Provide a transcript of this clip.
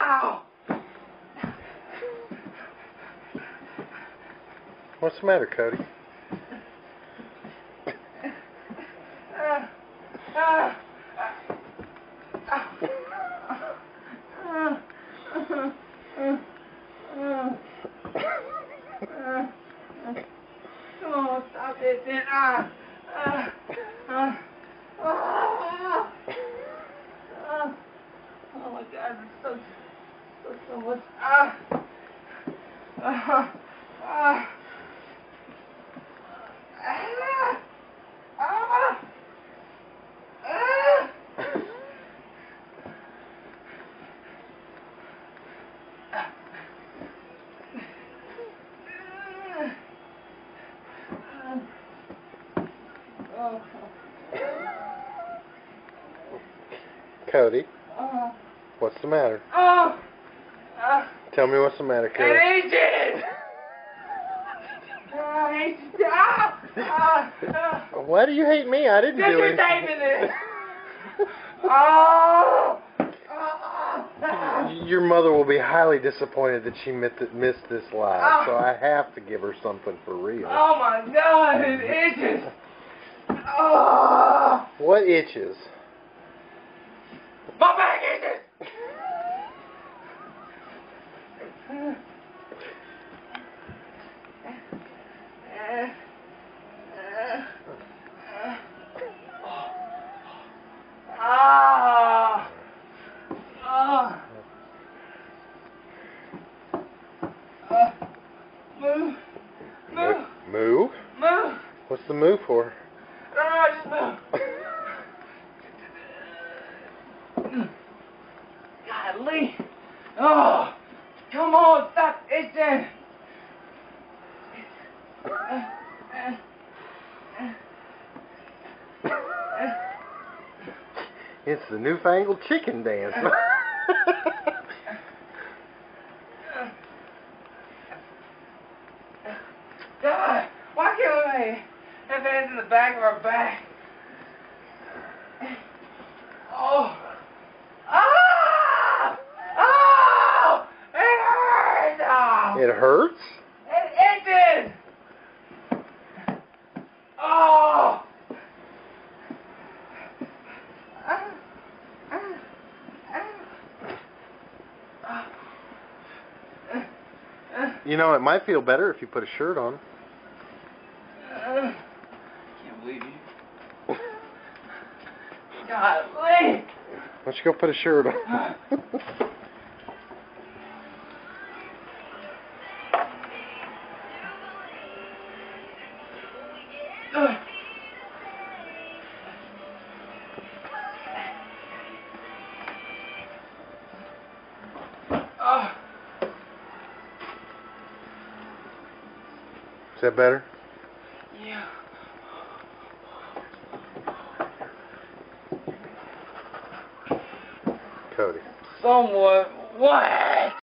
Ow! What's the matter, Cody? Come on, stop this. Oh my God, it's so much. Cody, what's the matter? Tell me what's the matter, Cody. It ages! Why do you hate me? I didn't do You're anything. taping this! Your mother will be highly disappointed that she missed this live, so I have to give her something for real. Oh my God, it itches! What itches? My back itches! Move. Move? Move. What's the move for? Just move. Golly. Oh, come on, stop itching. It's the newfangled chicken dance. God, why can't we have hands in the back of our back? Oh. Ah! Oh! It hurts! Oh. It hurts? It itches! Oh! You know, it might feel better if you put a shirt on. I can't believe you. Golly! Why don't you go put a shirt on? Is that better? Yeah. Cody. Somewhat wet.